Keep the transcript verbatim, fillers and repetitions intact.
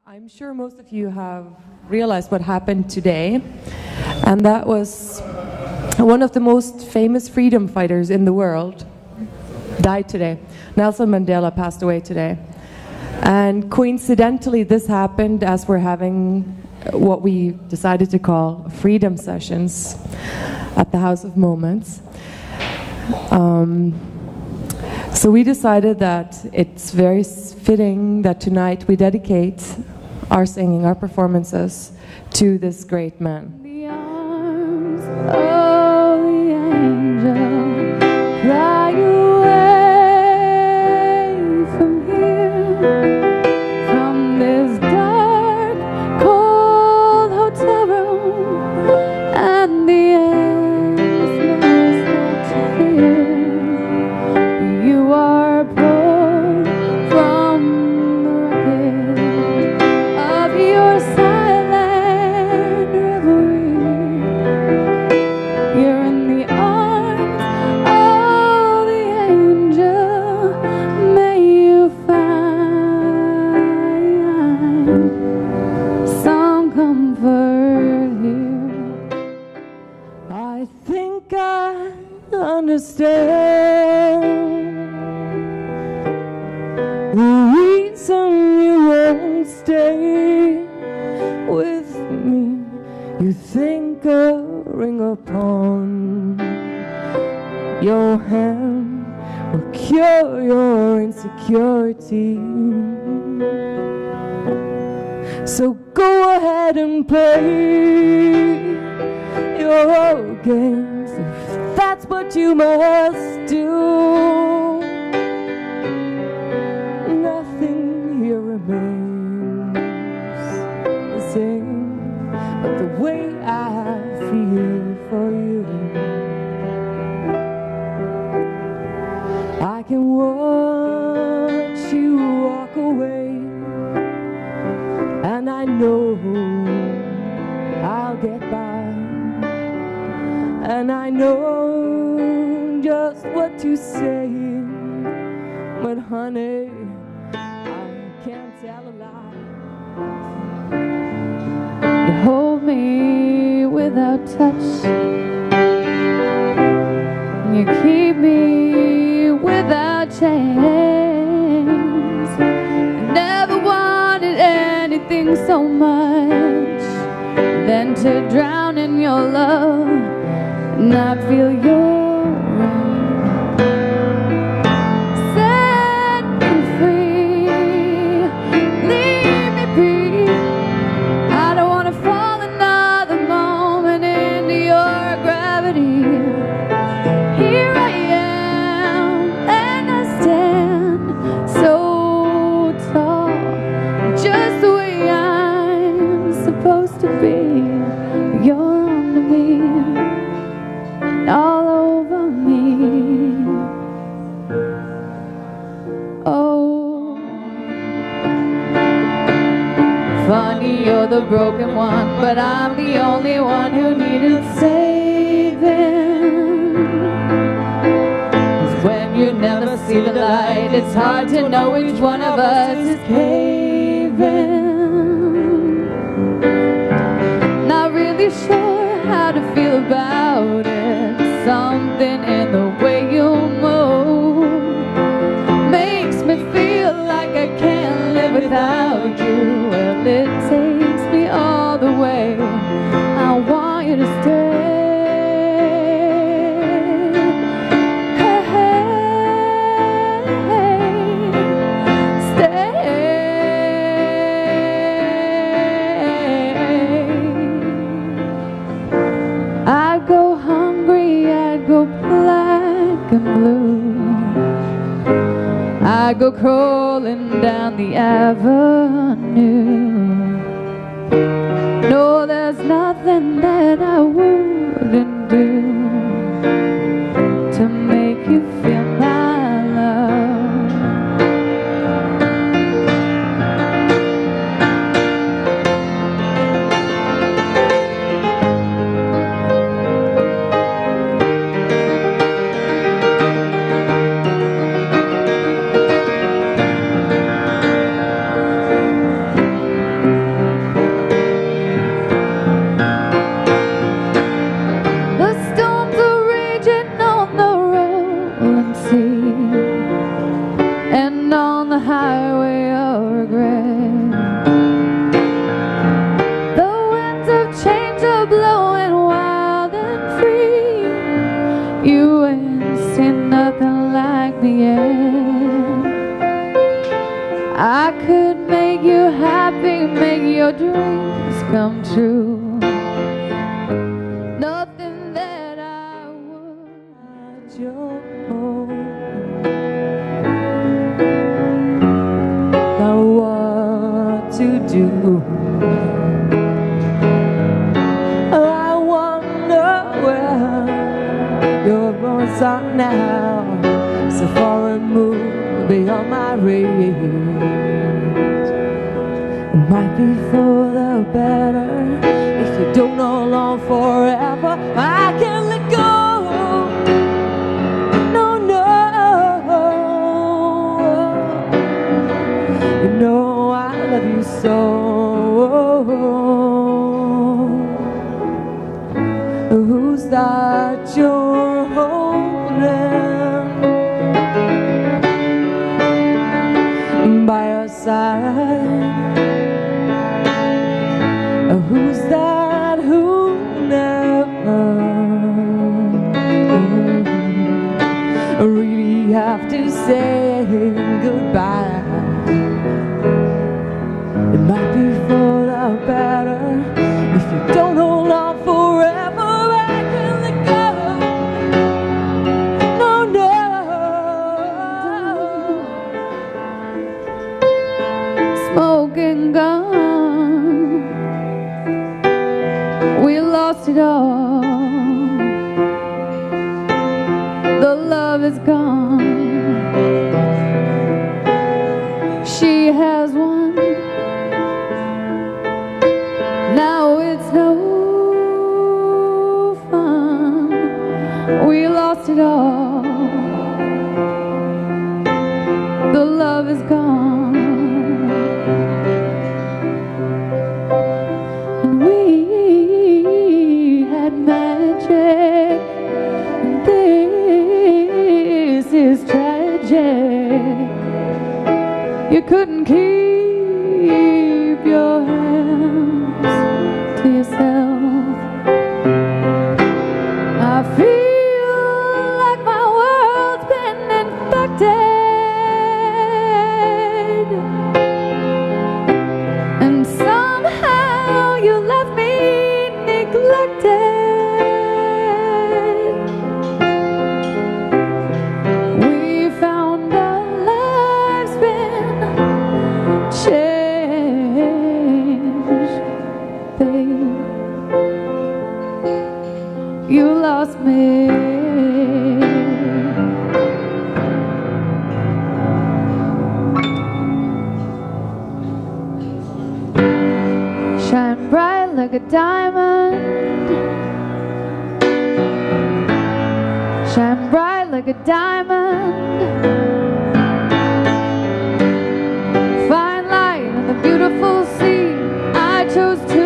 I'm sure most of you have realized what happened today, and that was one of the most famous freedom fighters in the world died today. Nelson Mandela passed away today. And coincidentally, this happened as we're having what we decided to call freedom sessions at the House of Moments. Um, so we decided that it's very fitting that tonight we dedicate our singing, our performances, to this great man. The arms of the angel fly away from here, from this dark, cold hotel room, and the endlessness that you fear. You are pulled from the wreckage of your silent revelry. You're in the arms of the angel. May you find some comfort here. I think I understand the reason you won't stay with me. You think a ring upon your hand will cure your insecurity. So go ahead and play your games if that's what you must do. Nothing here remains the same but the way I feel for you. I can watch you walk away, and I know I'll get by, and I know just what to say, but honey, I can't tell a lie. You hold me without touch, and you keep me without chains. I never wanted anything so much than to drown in your love and not feel your rain. Set me free, leave me be. I don't want to fall another moment into your gravity. Here I am, and I stand so tall, just the way I'm supposed to be. You're on me, all over me. Oh, funny, you're the broken one, but I'm the only one who needed saving. 'Cause when you never see the light, it's hard to know which one of us is caving. Not really sure how to feel about it. Something in the way you move makes me feel like I can't live without you. Well, it takes me all the way. I want you to stay. Hey, stay. I'd go hungry, I'd go black and blue. I'd go crawling down the avenue. No, there's nothing that I wouldn't do to make you feel my love. you happy, make your dreams come true. Nothing that I would Your home. Now what to do? I wonder where your bones are now, so far removed beyond my reach. It might be for the better if you don't know long forever. I can't let go. No, no. You know I love you so. Who's that you're holding by your side? Who's that who never really have to say goodbye? It might be for the better if you don't hold on forever. I can let go. No, no. smoking gun. We lost it all. The love is gone. She has one. Now it's no fun. We lost it all. The love is gone. And we had magic. This is tragic. You couldn't keep your hands to yourself. I feel like my world's been infected, and somehow you left me neglected. We found our lives been changed, babe. You lost me. Shine bright like a diamond. Shine bright like a diamond. Fine light on the beautiful sea. I chose to